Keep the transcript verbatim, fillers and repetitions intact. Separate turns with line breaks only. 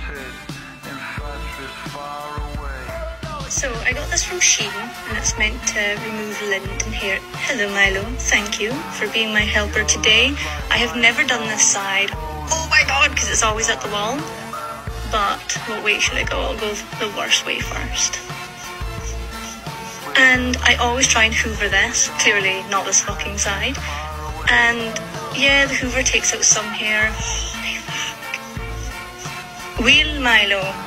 So I got this from Shein, and it's meant to remove lint and hair. Hello Milo, thank you for being my helper today. I have never done this side. Oh my god, because it's always at the wall. But what way should I go? I'll go the worst way first. And I always try and hoover this, clearly not this fucking side. And yeah, the hoover takes out some hair. Holy fuck. Wheel Milo.